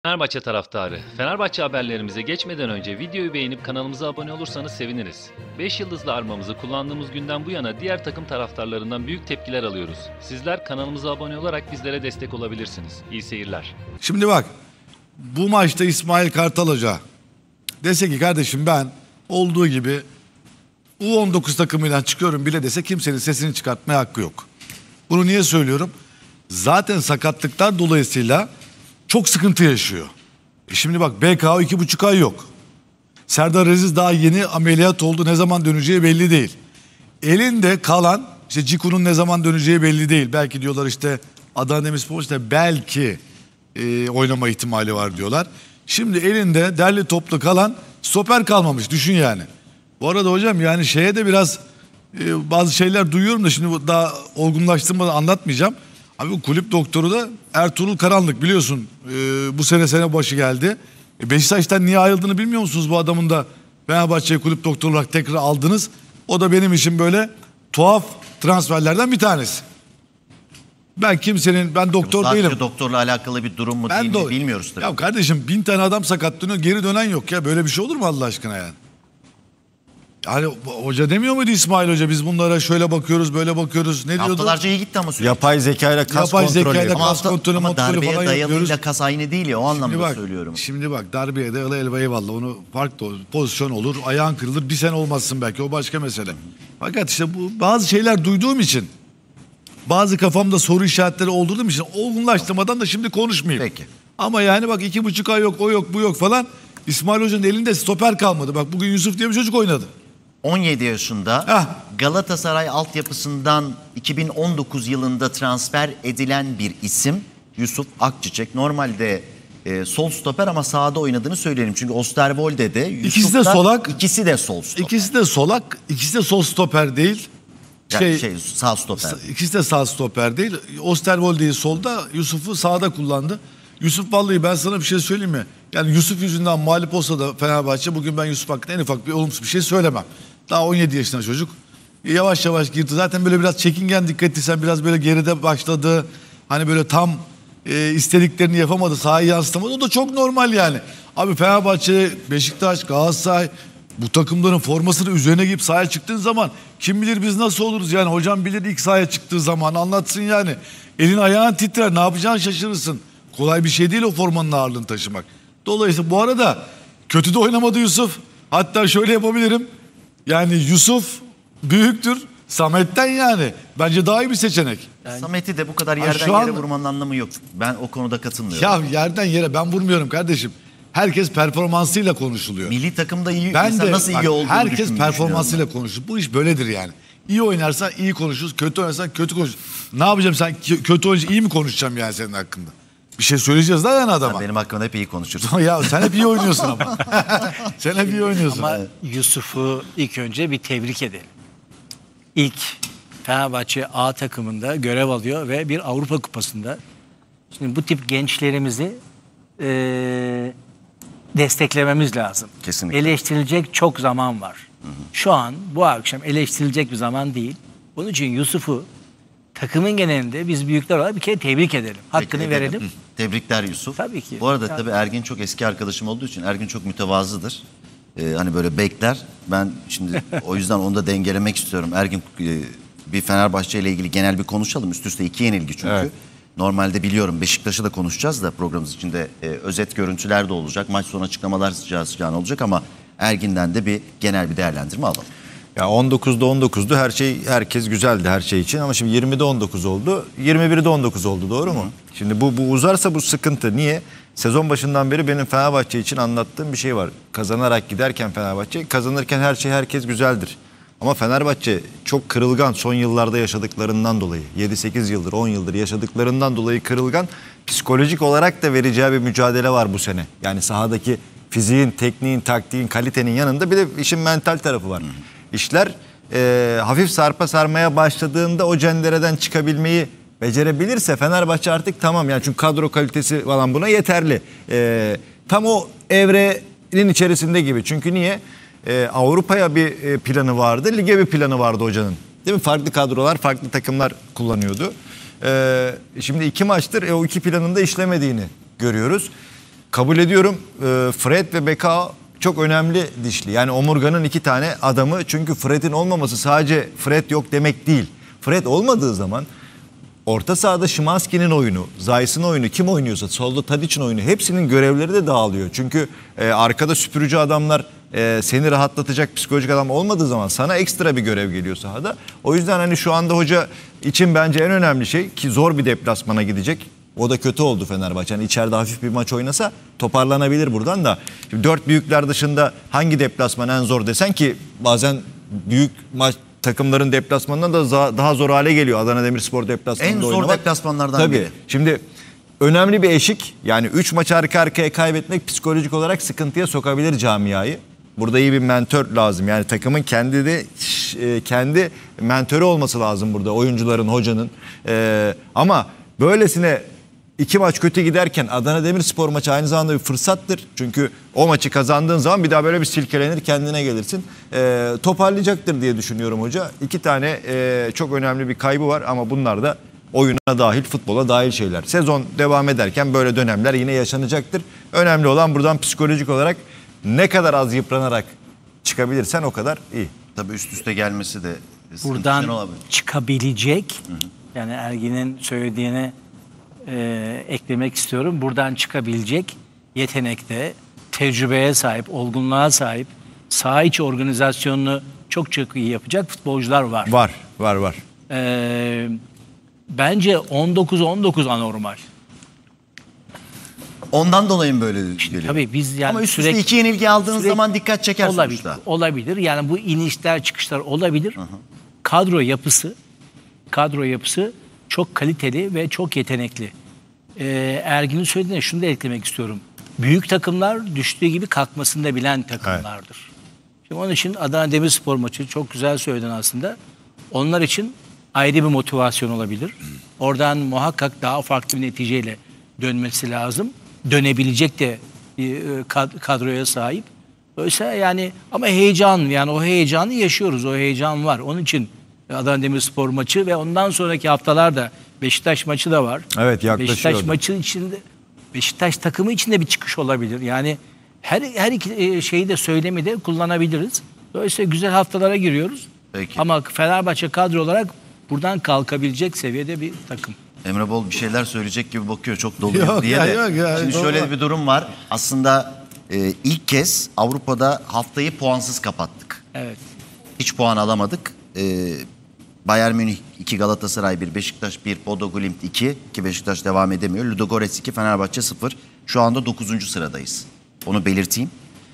Fenerbahçe taraftarı, Fenerbahçe haberlerimize geçmeden önce videoyu beğenip kanalımıza abone olursanız seviniriz. 5 yıldızlı armamızı kullandığımız günden bu yana diğer takım taraftarlarından büyük tepkiler alıyoruz. Sizler kanalımıza abone olarak bizlere destek olabilirsiniz. İyi seyirler. Şimdi bak, bu maçta İsmail Kartal Hoca dese ki kardeşim ben olduğu gibi U19 takımıyla çıkıyorum bile dese kimsenin sesini çıkartmaya hakkı yok. Bunu niye söylüyorum? Zaten sakatlıklar dolayısıyla çok sıkıntı yaşıyor. Şimdi bak, BKO 2,5 ay yok. Serdar Aziz daha yeni ameliyat oldu. Ne zaman döneceği belli değil. Elinde kalan işte Ciku'nun ne zaman döneceği belli değil. Belki diyorlar işte Adana Demirspor işte belki oynama ihtimali var diyorlar. Şimdi elinde derli toplu kalan stoper kalmamış, düşün yani. Bu arada hocam yani şeye de biraz bazı şeyler duyuyorum da şimdi daha olgunlaştırmadan anlatmayacağım. Abi bu kulüp doktoru da Ertuğrul Karanlık, biliyorsun bu sene başı geldi. Beşiktaş'tan niye ayrıldığını bilmiyor musunuz bu adamın da? Fenerbahçe'yi kulüp doktoru olarak tekrar aldınız. O da benim için böyle tuhaf transferlerden bir tanesi. Ben doktor Sadece değilim. doktorla alakalı bir durum mu değil mi bilmiyoruz tabii. Ya kardeşim 1000 tane adam sakatlanıyor, geri dönen yok ya. Böyle bir şey olur mu Allah aşkına yani? Hani hoca demiyor muydu İsmail Hoca, biz bunlara şöyle bakıyoruz böyle bakıyoruz, ne diyordu? Haftalarca iyi gitti ama sürekli. Yapay zekayla kas kontrolü. Ama darbeye dayalıyla kas aynı değil ya, o anlamda söylüyorum. Şimdi bak, darbeye dayalı eyvallah, onu farklı pozisyon olur, ayağın kırılır, bir sene olmazsın belki, o başka mesele. Fakat işte bu bazı şeyler duyduğum için, bazı kafamda soru işaretleri olduğum için olgunlaştırmadan da şimdi konuşmayayım. Peki. Ama yani bak 2,5 ay yok, o yok, bu yok falan. İsmail Hoca'nın elinde stoper kalmadı. Bak bugün Yusuf diye bir çocuk oynadı. 17 yaşında Heh. Galatasaray altyapısından 2019 yılında transfer edilen bir isim Yusuf Akçiçek. Normalde sol stoper ama sağda oynadığını söyleyelim. Çünkü Osterwolde'de İkisi de solak. İkisi de sol stoper. İkisi de solak, ikisi de sol stoper değil. Sağ stoper. İkisi de sağ stoper değil. Osterwolde'yi solda, Yusuf'u sağda kullandı. Yusuf, vallahi ben sana bir şey söyleyeyim mi? Yani Yusuf yüzünden mağlup olsa da Fenerbahçe, bugün ben Yusuf hakkında en ufak bir olumsuz bir şey söylemem. Daha 17 yaşında çocuk. Yavaş yavaş girdi. Zaten böyle biraz çekingen, dikkat etsen biraz böyle geride başladı. Hani böyle tam istediklerini yapamadı, sahayı yansıtamadı. O da çok normal yani. Abi Fenerbahçe, Beşiktaş, Galatasaray, bu takımların formasını üzerine giyip sahaya çıktığın zaman kim bilir biz nasıl oluruz yani. Hocam bilir ilk sahaya çıktığı zaman anlatsın yani. Elin ayağın titrer, ne yapacağını şaşırırsın. Kolay bir şey değil o formanın ağırlığını taşımak. Dolayısıyla bu arada kötü de oynamadı Yusuf. Hatta şöyle yapabilirim. Yani Yusuf büyüktür Samet'ten yani. Bence daha iyi bir seçenek. Samet'i de bu kadar yerden yere vurmanın anlamı yok. Ben o konuda katılmıyorum. Ya yerden yere ben vurmuyorum kardeşim. Herkes performansıyla konuşuluyor. Milli takımda iyi, Ben de nasıl iyi olduğunu herkes performansıyla konuşur. Bu iş böyledir yani. İyi oynarsan iyi konuşuruz, kötü oynarsan kötü konuşuruz. Ne yapacağım, sen kötü oynayınca iyi mi konuşacağım yani senin hakkında? Bir şey söyleyeceğiz daha yani adama. Sen benim hakkımda hep iyi konuşursun. Ya sen hep iyi oynuyorsun ama. Sen hep iyi oynuyorsun. Ama Yusuf'u ilk önce bir tebrik edelim. İlk Fenerbahçe A takımında görev alıyor ve bir Avrupa Kupası'nda. Şimdi bu tip gençlerimizi desteklememiz lazım. Kesinlikle. Eleştirilecek çok zaman var. Şu an bu akşam eleştirilecek bir zaman değil. Bunun için Yusuf'u takımın genelinde biz büyükler olarak bir kere tebrik edelim. Hakkını verelim. Tebrikler Yusuf. Tabii ki. Bu arada tabii Ergin çok eski arkadaşım olduğu için Ergin çok mütevazıdır. Hani böyle bekler. Ben şimdi o yüzden onu da dengelemek istiyorum. Ergin bir Fenerbahçe ile ilgili genel bir konuşalım. Üst üste 2 yenilgi çünkü. Evet. Normalde biliyorum Beşiktaş'ı da konuşacağız da programımız içinde özet görüntüler de olacak. Maç sonu açıklamalar sıcağına olacak ama Ergin'den de bir genel bir değerlendirme alalım. Ya 19'da 19'du, herkes güzeldi her şey için ama şimdi 20'de 19 oldu, 21'de 19 oldu, doğru mu? Şimdi bu uzarsa bu sıkıntı. Niye? Sezon başından beri benim Fenerbahçe için anlattığım bir şey var. Kazanarak giderken Fenerbahçe, kazanırken herkes güzeldir. Ama Fenerbahçe çok kırılgan, son yıllarda yaşadıklarından dolayı, 7-8 yıldır 10 yıldır yaşadıklarından dolayı kırılgan, psikolojik olarak da vereceği bir mücadele var bu sene. Yani sahadaki fiziğin, tekniğin, taktiğin, kalitenin yanında bir de işin mental tarafı var. İşler hafif sarpa sarmaya başladığında o cendereden çıkabilmeyi becerebilirse Fenerbahçe artık tamam yani, çünkü kadro kalitesi falan buna yeterli. Tam o evrenin içerisinde gibi. Çünkü niye? Avrupa'ya bir planı vardı, lige bir planı vardı hocanın. Değil mi? Farklı kadrolar, farklı takımlar kullanıyordu. Şimdi 2 maçtır o 2 planın da işlemediğini görüyoruz. kabul ediyorum. Fred ve Bekao çok önemli dişli. Yani omurganın 2 tane adamı. Çünkü Fred'in olmaması sadece Fred yok demek değil. Fred olmadığı zaman orta sahada Szymański'nin oyunu, Zayt'sın oyunu, kim oynuyorsa, solda Tadic'in oyunu, hepsinin görevleri de dağılıyor. Çünkü arkada süpürücü adamlar, seni rahatlatacak psikolojik adam olmadığı zaman sana ekstra bir görev geliyor sahada. O yüzden hani şu anda hoca için bence en önemli şey, ki zor bir deplasmana gidecek. O da kötü oldu Fenerbahçe. Yani içeride hafif bir maç oynasa toparlanabilir buradan da. Şimdi 4 büyükler dışında hangi deplasman en zor desen, ki bazen büyük maç takımların deplasmanından da daha zor hale geliyor. Adana Demirspor deplasmanında En zor oynamak. deplasmanlardan Tabii. biri. Şimdi önemli bir eşik. Yani 3 maç arka arkaya kaybetmek psikolojik olarak sıkıntıya sokabilir camiayı. Burada iyi bir mentor lazım. Yani takımın kendi mentörü olması lazım burada. Oyuncuların, hocanın. Ama böylesine 2 maç kötü giderken Adana Demirspor maçı aynı zamanda bir fırsattır. Çünkü o maçı kazandığın zaman bir daha böyle bir silkelenir, kendine gelirsin. Toparlayacaktır diye düşünüyorum hoca. 2 tane çok önemli bir kaybı var ama bunlar da oyuna dahil, futbola dahil şeyler. Sezon devam ederken böyle dönemler yine yaşanacaktır. Önemli olan buradan psikolojik olarak ne kadar az yıpranarak çıkabilirsen o kadar iyi. Tabii üst üste gelmesi de Buradan olabilir. çıkabilecek, yani Ergin'in söylediğine eklemek istiyorum. Buradan çıkabilecek yetenekte, tecrübeye sahip, olgunluğa sahip, saha içi organizasyonunu çok iyi yapacak futbolcular var. Var. Bence 19-19 anormal. Ondan dolayı mı böyle geliyor? Tabii biz yani ama üst üste 2 yenilgi aldığınız zaman dikkat çeker sonuçta. Olabilir. Yani bu inişler çıkışlar olabilir. Kadro yapısı çok kaliteli ve çok yetenekli. Ergin'in söylediğine şunu da eklemek istiyorum. Büyük takımlar düştüğü gibi kalkmasını da bilen takımlardır. Şimdi onun için Adana Demirspor maçı çok güzel söyledin aslında. Onlar için ayrı bir motivasyon olabilir. Oradan muhakkak daha farklı bir neticeyle dönmesi lazım. Dönebilecek de kadroya sahip. Öyleyse yani ama heyecan, yani o heyecanı yaşıyoruz. O heyecan var. Onun için Adana Demirspor maçı ve ondan sonraki haftalarda Beşiktaş maçı da var. Evet, yaklaşıyor. Beşiktaş maçı içinde, Beşiktaş takımı içinde bir çıkış olabilir. Yani her iki şeyi de söylemi de kullanabiliriz. Dolayısıyla güzel haftalara giriyoruz. Peki. Ama Fenerbahçe kadro olarak buradan kalkabilecek seviyede bir takım. Emre Bol bir şeyler söyleyecek gibi bakıyor, çok dolu Yok diye ya, de. yok ya, Şimdi doğru. şöyle bir durum var. Aslında ilk kez Avrupa'da haftayı puansız kapattık. Evet. Hiç puan alamadık. Bayern Münih 2, Galatasaray 1, Beşiktaş 1, Bodo Glimt 2 ki Beşiktaş devam edemiyor. Ludogorets 2, Fenerbahçe 0. Şu anda 9. sıradayız. Onu belirteyim.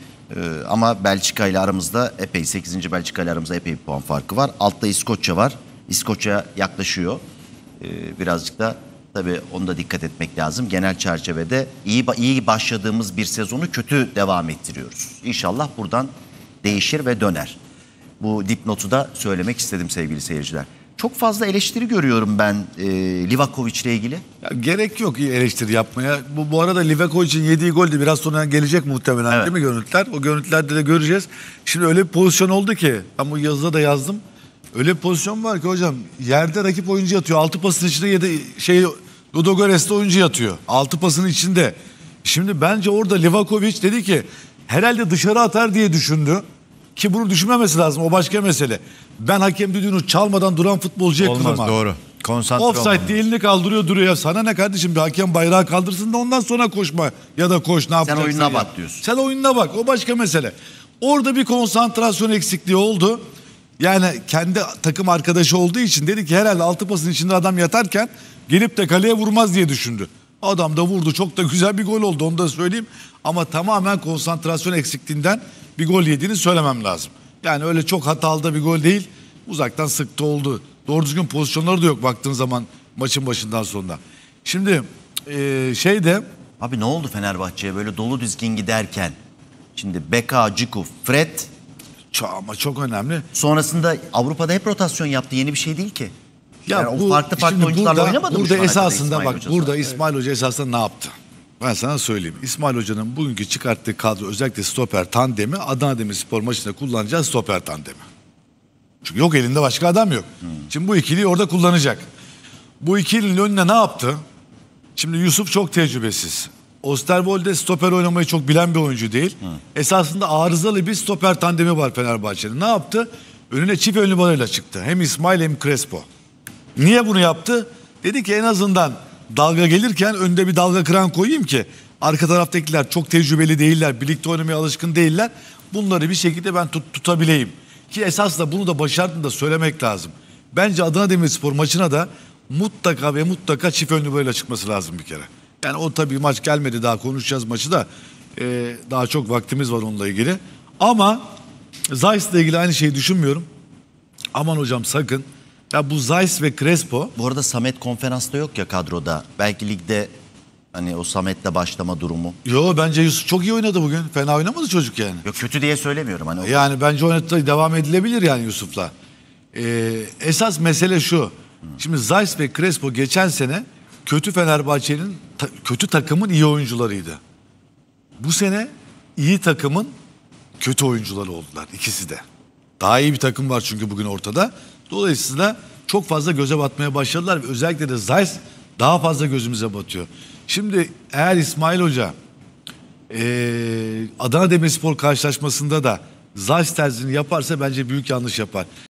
Ama Belçika ile aramızda epey, 8. Belçika ile aramızda epey bir puan farkı var. Altta İskoçya var. İskoçya yaklaşıyor. Birazcık da tabii onu da dikkat etmek lazım. Genel çerçevede iyi başladığımız bir sezonu kötü devam ettiriyoruz. İnşallah buradan değişir ve döner. Bu dipnotu da söylemek istedim sevgili seyirciler. Çok fazla eleştiri görüyorum ben Livakovic ile ilgili. Ya gerek yok eleştiri yapmaya. Bu arada Livakovic'in yediği gol de biraz sonra gelecek muhtemelen, Evet. değil mi görüntüler? O görüntülerde de göreceğiz. Şimdi öyle bir pozisyon oldu ki, ben bu yazıda da yazdım. Öyle bir pozisyon var ki hocam, yerde rakip oyuncu yatıyor. 6 pasın içinde Ludogorets'te oyuncu yatıyor. 6 pasın içinde. Şimdi bence orada Livakovic dedi ki herhalde dışarı atar diye düşündü. Ki bunu düşünmemesi lazım, o başka mesele. Ben hakem düdüğünü çalmadan duran futbolcuya Olmaz, kırmam. doğru. Konsantre Offside olmalı. diye elini kaldırıyor duruyor. Ya sana ne kardeşim, bir hakem bayrağı kaldırsın da ondan sonra koşma ya da koş, ne yapacaksın? oyununa ya? bak diyorsun. Sen oyununa bak, o başka mesele. Orada bir konsantrasyon eksikliği oldu. Yani kendi takım arkadaşı olduğu için dedi ki herhalde 6 pasın içinde adam yatarken gelip de kaleye vurmaz diye düşündü. Adam da vurdu, çok da güzel bir gol oldu, onu da söyleyeyim. Ama tamamen konsantrasyon eksikliğinden bir gol yediğini söylemem lazım. Yani öyle çok hatalı da bir gol değil. Uzaktan sıktı oldu. Doğru düzgün pozisyonları da yok baktığın zaman maçın başından sonra. Şimdi Abi ne oldu Fenerbahçe'ye böyle dolu dizgin giderken? Şimdi Beka, Ciku, Fred ama çok önemli. sonrasında Avrupa'da hep rotasyon yaptı. Yeni bir şey değil ki. Ya Yani o farklı şimdi oyuncularla oynamadı mı burada şu ana kadar esasında İsmail bak, Hoca burada zaten? İsmail Hoca esasında ne yaptı? Ben sana söyleyeyim. İsmail Hoca'nın bugünkü çıkarttığı kadro, özellikle stoper tandemi, Adana Demirspor maçında kullanacağı stoper tandemi. Çünkü yok, elinde başka adam yok. Şimdi bu ikiliyi orada kullanacak. Bu ikilinin önüne ne yaptı? Şimdi Yusuf çok tecrübesiz. Osterwolde stoper oynamayı çok bilen bir oyuncu değil. Esasında arızalı bir stoper tandemi var Fenerbahçe'nin. Ne yaptı? Önüne çift ön numarayla çıktı. Hem İsmail hem Crespo. Niye bunu yaptı? Dedi ki en azından dalga gelirken önde bir dalga kıran koyayım ki arka taraftakiler çok tecrübeli değiller, birlikte oynamaya alışkın değiller. Bunları bir şekilde ben tutabileyim. Ki esas da bunu da başardığını da söylemek lazım. Bence Adana Demirspor maçına da mutlaka ve mutlaka çift ön numarayla çıkması lazım bir kere. Yani o tabii maç gelmedi, daha konuşacağız maçı da. Daha çok vaktimiz var onunla ilgili. Ama Zayt'la ilgili aynı şeyi düşünmüyorum. Aman hocam sakın. Ya bu Zayt ve Crespo. Bu arada Samet konferansta yok ya kadroda. Belki ligde hani o Samet'le başlama durumu. Yo, bence Yusuf çok iyi oynadı bugün. Fena oynamadı çocuk yani. Yok kötü diye söylemiyorum. Hani Yani bence oynatı devam edilebilir yani Yusuf'la. Esas mesele şu. Şimdi Zayt ve Crespo geçen sene kötü Fenerbahçe'nin kötü takımın iyi oyuncularıydı. Bu sene iyi takımın kötü oyuncuları oldular ikisi de. Daha iyi bir takım var çünkü bugün ortada. Dolayısıyla çok fazla göze batmaya başladılar ve özellikle de Zayt daha fazla gözümüze batıyor. Şimdi eğer İsmail Hoca Adana Demirspor karşılaşmasında da Zayt terzini yaparsa bence büyük yanlış yapar.